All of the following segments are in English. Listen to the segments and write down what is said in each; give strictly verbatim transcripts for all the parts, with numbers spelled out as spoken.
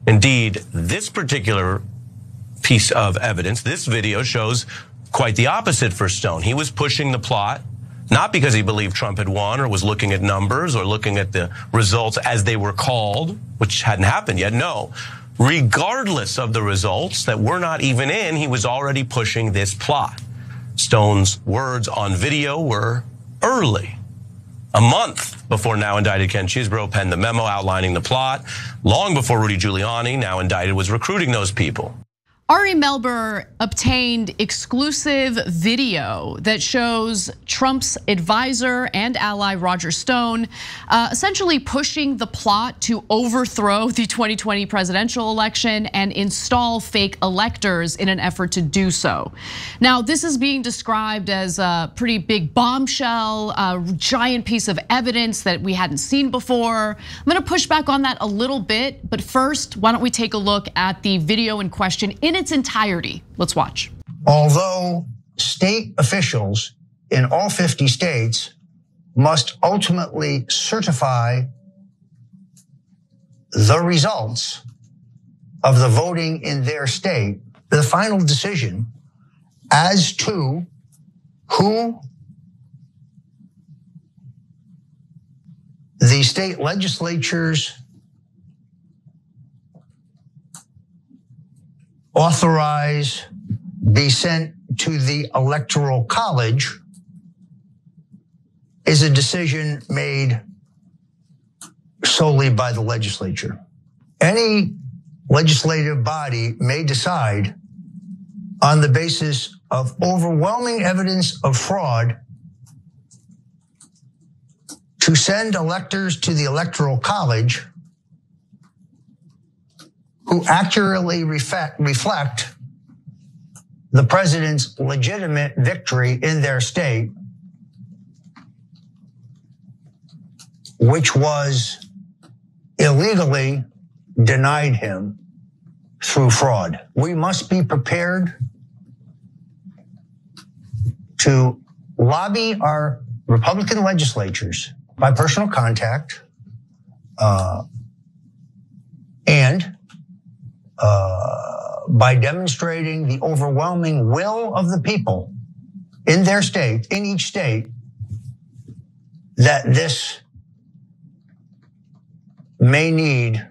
Indeed, this particular piece of evidence, this video shows quite the opposite for Stone. He was pushing the plot, not because he believed Trump had won or was looking at numbers or looking at the results as they were called, which hadn't happened yet. No, regardless of the results that were not even in, he was already pushing this plot. Stone's words on video were early. A month before now indicted Ken Chesebro penned the memo outlining the plot. Long before Rudy Giuliani, now indicted, was recruiting those people. Ari Melber obtained exclusive video that shows Trump's advisor and ally Roger Stone uh, essentially pushing the plot to overthrow the twenty twenty presidential election and install fake electors in an effort to do so. Now, this is being described as a pretty big bombshell, a giant piece of evidence that we hadn't seen before. I'm gonna push back on that a little bit, but first, why don't we take a look at the video in question in its entirety. Let's watch. Although state officials in all fifty states must ultimately certify the results of the voting in their state, the final decision as to who the state legislatures authorize be sent to the Electoral College is a decision made solely by the legislature. Any legislative body may decide on the basis of overwhelming evidence of fraud to send electors to the Electoral College who accurately reflect, reflect the president's legitimate victory in their state, which was illegally denied him through fraud. We must be prepared to lobby our Republican legislatures by personal contact uh, and Uh, by demonstrating the overwhelming will of the people in their state, in each state, that this may need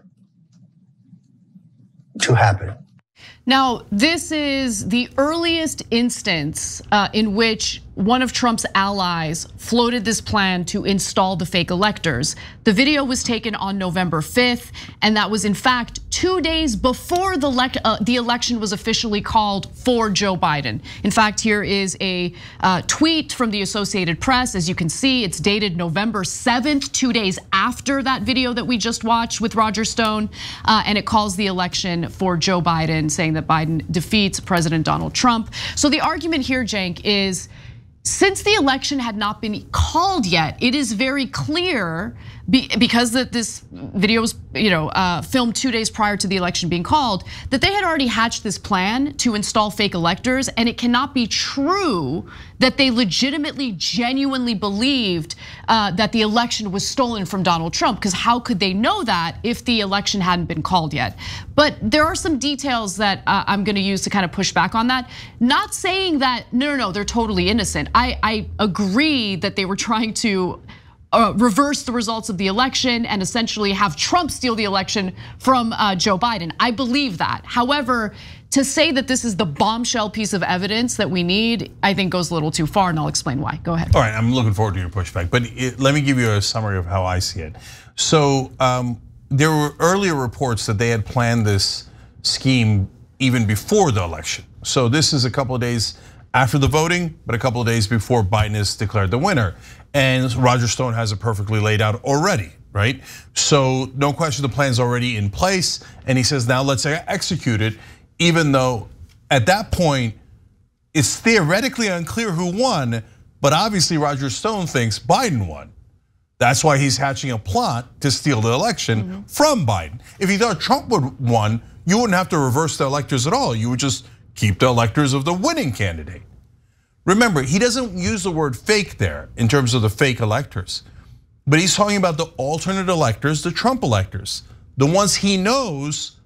to happen. Now, this is the earliest instance uh, in which one of Trump's allies floated this plan to install the fake electors. The video was taken on November fifth, and that was in fact two days before the, uh, the election was officially called for Joe Biden. In fact, here is a uh, tweet from the Associated Press. As you can see, it's dated November seventh, two days after that video that we just watched with Roger Stone, uh, and it calls the election for Joe Biden, saying that Biden defeats President Donald Trump. So the argument here, Cenk, is since the election had not been called yet, it is very clear, because that this video was, you know, uh, filmed two days prior to the election being called, that they had already hatched this plan to install fake electors, and it cannot be true that they legitimately, genuinely believed uh, that the election was stolen from Donald Trump, because how could they know that if the election hadn't been called yet? But there are some details that uh, I'm gonna use to kind of push back on that. Not saying that, no, no, no, they're totally innocent. I, I agree that they were trying to Uh, reverse the results of the election and essentially have Trump steal the election from uh, Joe Biden. I believe that. However, to say that this is the bombshell piece of evidence that we need, I think goes a little too far, and I'll explain why. Go ahead. All right, I'm looking forward to your pushback, but it, let me give you a summary of how I see it. So um, there were earlier reports that they had planned this scheme even before the election. So this is a couple of days after the voting, but a couple of days before Biden is declared the winner. And Roger Stone has it perfectly laid out already, right? So no question the plan's already in place. And he says, now let's execute it, even though at that point, it's theoretically unclear who won, but obviously Roger Stone thinks Biden won. That's why he's hatching a plot to steal the election mm-hmm. from Biden. If he thought Trump would won, you wouldn't have to reverse the electors at all. You would just keep the electors of the winning candidate. Remember, he doesn't use the word fake there in terms of the fake electors, but he's talking about the alternate electors, the Trump electors, the ones he knows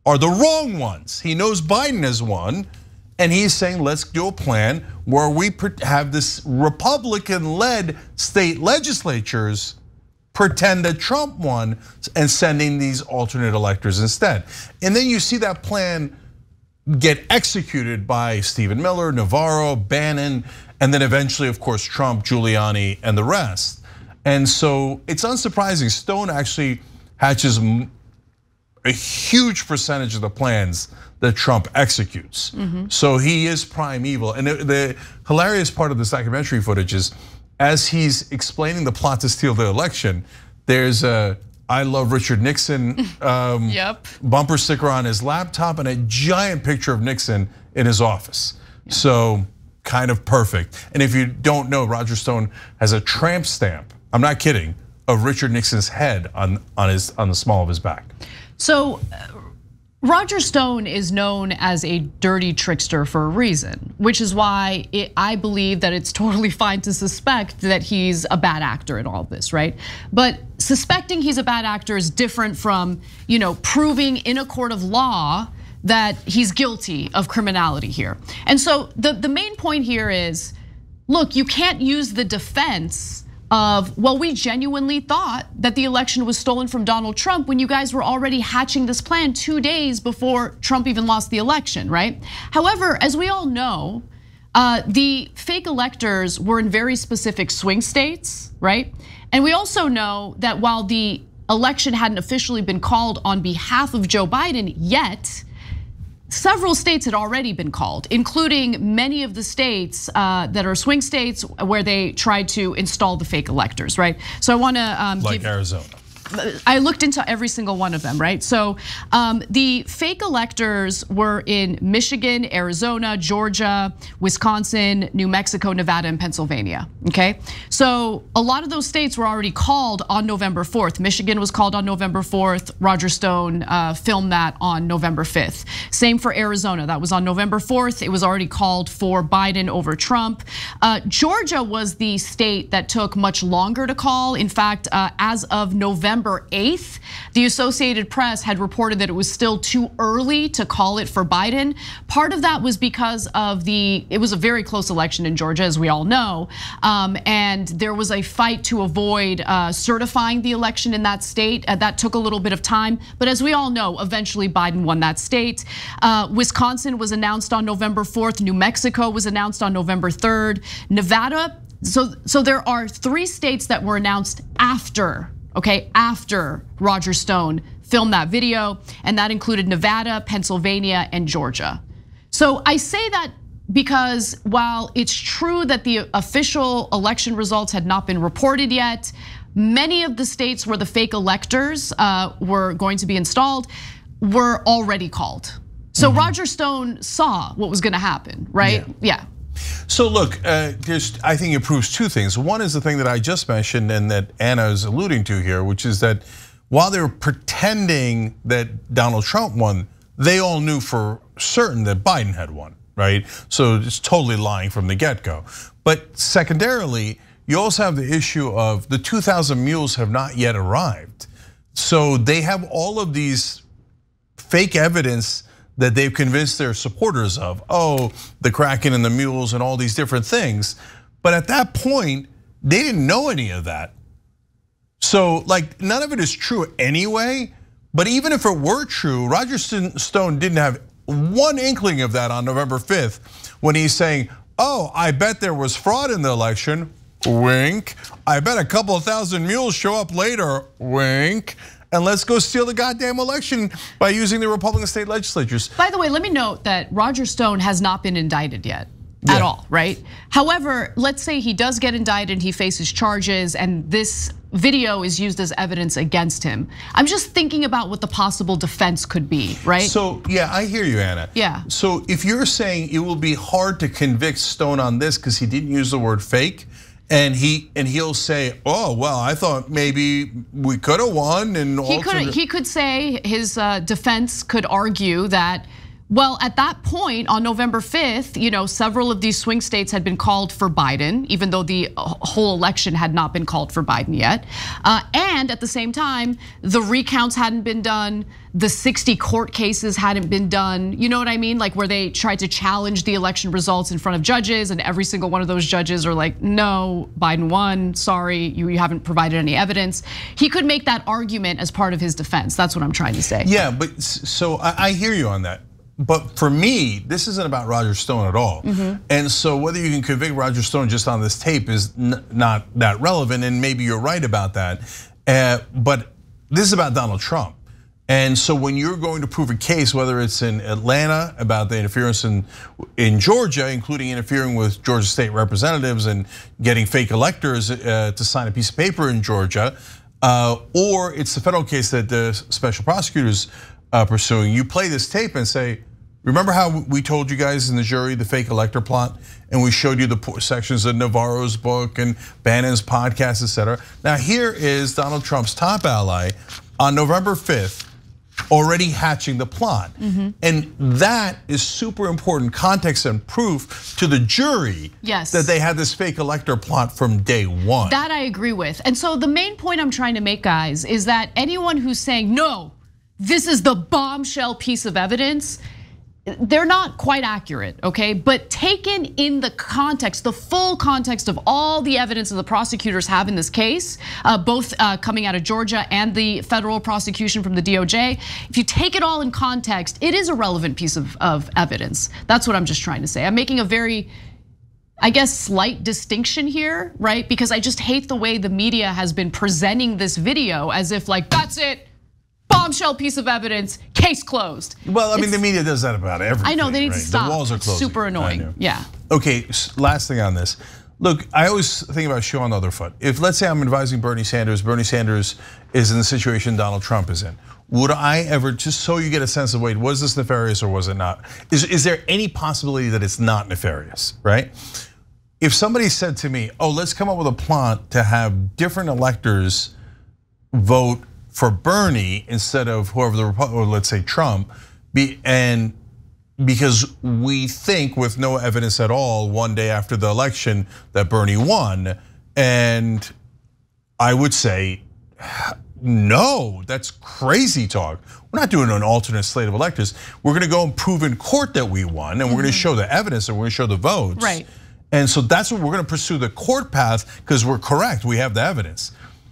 are the wrong ones. He knows Biden has won, and he's saying, let's do a plan where we have this Republican-led state legislatures pretend that Trump won and sending these alternate electors instead. And then you see that plan get executed by Stephen Miller, Navarro, Bannon, and then eventually, of course, Trump, Giuliani, and the rest. And so it's unsurprising, Stone actually hatches a huge percentage of the plans that Trump executes. Mm-hmm. So he is prime evil. And the, the hilarious part of this documentary footage is, as he's explaining the plot to steal the election, there's a I love Richard Nixon um, yep. bumper sticker on his laptop and a giant picture of Nixon in his office. Yep. So kind of perfect. And if you don't know, Roger Stone has a tramp stamp, I'm not kidding, of Richard Nixon's head on, on, his, on the small of his back. So Roger Stone is known as a dirty trickster for a reason, which is why it, I believe that it's totally fine to suspect that he's a bad actor in all of this, right? But suspecting he's a bad actor is different from, you know, proving in a court of law that he's guilty of criminality here. And so the, the main point here is, look, you can't use the defense of, well, we genuinely thought that the election was stolen from Donald Trump when you guys were already hatching this plan two days before Trump even lost the election, right? However, as we all know, uh, the fake electors were in very specific swing states, right? And we also know that while the election hadn't officially been called on behalf of Joe Biden yet, several states had already been called, including many of the states that are swing states where they tried to install the fake electors, right? So I want to um, like give, Arizona. I looked into every single one of them, right? So um, the fake electors were in Michigan, Arizona, Georgia, Wisconsin, New Mexico, Nevada, and Pennsylvania, okay? So a lot of those states were already called on November fourth. Michigan was called on November fourth. Roger Stone uh, filmed that on November fifth. Same for Arizona, that was on November fourth. It was already called for Biden over Trump. Uh, Georgia was the state that took much longer to call. In fact, uh, as of November eighth, the Associated Press had reported that it was still too early to call it for Biden. Part of that was because of the, it was a very close election in Georgia, as we all know. Um, and there was a fight to avoid uh, certifying the election in that state. Uh, that took a little bit of time, but as we all know, eventually Biden won that state. Uh, Wisconsin was announced on November fourth. New Mexico was announced on November third. Nevada, so, so there are three states that were announced after, okay, after Roger Stone filmed that video, and that included Nevada, Pennsylvania, and Georgia. So I say that because while it's true that the official election results had not been reported yet, many of the states where the fake electors were going to be installed were already called. So mm-hmm. Roger Stone saw what was gonna happen, right? Yeah. yeah. So look, uh, there's, I think it proves two things. One is the thing that I just mentioned and that Anna is alluding to here, which is that while they were pretending that Donald Trump won, they all knew for certain that Biden had won, right? So it's totally lying from the get-go. But secondarily, you also have the issue of the two thousand mules have not yet arrived. So they have all of these fake evidence that they've convinced their supporters of, oh, the Kraken and the mules and all these different things. But at that point, they didn't know any of that. So like none of it is true anyway, but even if it were true, Roger Stone didn't have one inkling of that on November fifth when he's saying, oh, I bet there was fraud in the election, wink. I bet a couple of thousand mules show up later, wink. And let's go steal the goddamn election by using the Republican state legislatures. By the way, let me note that Roger Stone has not been indicted yet at yeah. all, right? However, let's say he does get indicted, he faces charges, and this video is used as evidence against him. I'm just thinking about what the possible defense could be, right? So yeah, I hear you, Anna. Yeah. So if you're saying it will be hard to convict Stone on this because he didn't use the word fake, and he and he'll say, "Oh well, I thought maybe we could have won." And he could he could say his defense could argue that, Well, at that point, on November fifth, you know, several of these swing states had been called for Biden, even though the whole election had not been called for Biden yet. Uh, and at the same time, the recounts hadn't been done, the sixty court cases hadn't been done. You know what I mean? Like where they tried to challenge the election results in front of judges, and every single one of those judges are like, no, Biden won, sorry, you, you haven't provided any evidence. He could make that argument as part of his defense. That's what I'm trying to say. Yeah, but so I, I hear you on that. But for me, this isn't about Roger Stone at all. Mm-hmm. And so whether you can convict Roger Stone just on this tape is n- not that relevant, and maybe you're right about that. Uh, but this is about Donald Trump. And so when you're going to prove a case, whether it's in Atlanta about the interference in, in Georgia, including interfering with Georgia state representatives and getting fake electors uh, to sign a piece of paper in Georgia, uh, or it's the federal case that the special prosecutors Uh, pursuing, you play this tape and say, remember how we told you guys in the jury the fake elector plot, and we showed you the sections of Navarro's book and Bannon's podcast, et cetera. Now here is Donald Trump's top ally on November fifth, already hatching the plot. Mm-hmm. And that is super important context and proof to the jury yes. that they had this fake elector plot from day one. That I agree with. And so the main point I'm trying to make, guys, is that anyone who's saying, no, this is the bombshell piece of evidence, they're not quite accurate, okay? But taken in the context, the full context of all the evidence that the prosecutors have in this case, both coming out of Georgia and the federal prosecution from the D O J, if you take it all in context, it is a relevant piece of, of evidence. That's what I'm just trying to say. I'm making a very, I guess, slight distinction here, right? Because I just hate the way the media has been presenting this video as if like, that's it, bombshell piece of evidence, case closed. Well, I mean, it's, the media does that about everything. I know, they need right? to stop. The walls are closing. Super annoying, yeah. Okay, last thing on this. Look, I always think about shoe on the other foot. If let's say I'm advising Bernie Sanders, Bernie Sanders is in the situation Donald Trump is in. Would I ever, just so you get a sense of, wait, was this nefarious or was it not? Is, is there any possibility that it's not nefarious, right? If somebody said to me, oh, let's come up with a plot to have different electors vote for Bernie instead of whoever the Republican, or let's say Trump, be, and because we think with no evidence at all one day after the election that Bernie won, and I would say, no, that's crazy talk. We're not doing an alternate slate of electors. We're gonna go and prove in court that we won, and we're gonna show the evidence and we're gonna show the votes. Right. And so that's what we're gonna pursue the court path because we're correct, we have the evidence.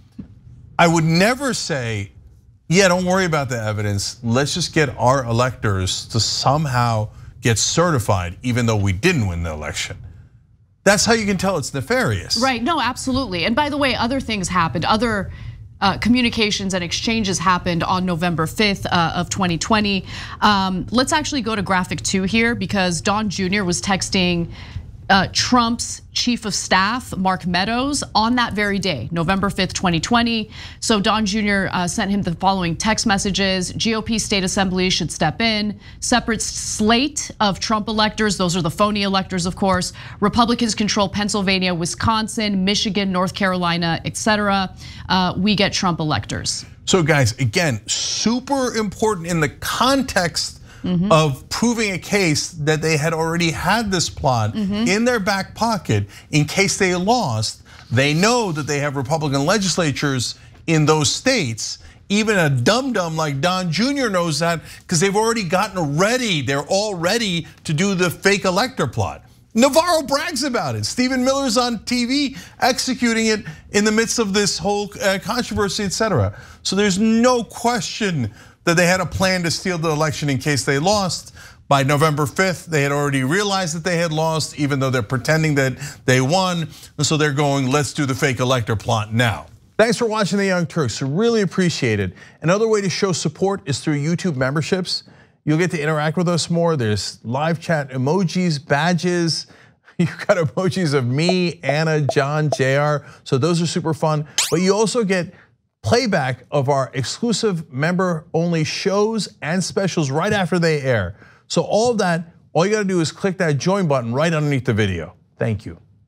I would never say, yeah, don't worry about the evidence. Let's just get our electors to somehow get certified, even though we didn't win the election. That's how you can tell it's nefarious. Right, no, absolutely. And by the way, other things happened. Other uh, communications and exchanges happened on November fifth uh, of twenty twenty. Um, let's actually go to graphic two here because Don Junior was texting Uh, Trump's chief of staff, Mark Meadows, on that very day, November fifth, twenty twenty. So Don Junior Uh, sent him the following text messages. G O P state assembly should step in. Separate slate of Trump electors. Those are the phony electors, of course. Republicans control Pennsylvania, Wisconsin, Michigan, North Carolina, et cetera. Uh, we get Trump electors. So guys, again, super important in the context Mm-hmm. of proving a case that they had already had this plot mm-hmm. in their back pocket in case they lost. They know that they have Republican legislatures in those states. Even a dum-dum like Don Junior knows that because they've already gotten ready. They're all ready to do the fake elector plot. Navarro brags about it. Stephen Miller's on T V executing it in the midst of this whole controversy, et cetera. So there's no question that they had a plan to steal the election in case they lost. By November fifth, they had already realized that they had lost, even though they're pretending that they won. And so they're going, let's do the fake elector plot now. Thanks for watching The Young Turks, really appreciate it. Another way to show support is through YouTube memberships. You'll get to interact with us more. There's live chat emojis, badges. You've got emojis of me, Anna, John, J R. So those are super fun. But you also get playback of our exclusive member-only shows and specials right after they air. So all of that, all you gotta do is click that join button right underneath the video. Thank you.